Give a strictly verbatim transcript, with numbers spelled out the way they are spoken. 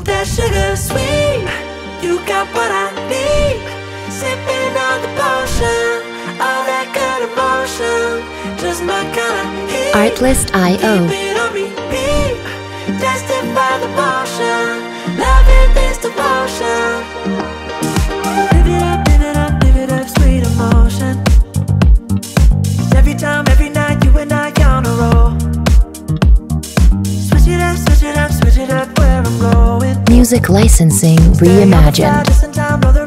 Ooh, that sugar sweet, you got what I need. Sipping on the potion, all that good emotion, just my kind of heat. Artlist dot i o. Keep it on repeat, destined by the motion, loving this devotion. Live it up, live it up, live it up, sweet emotion. Every time, every night, you and I on a roll. Switch it up, switch it up, switch it up, where I'm going. Music licensing reimagined.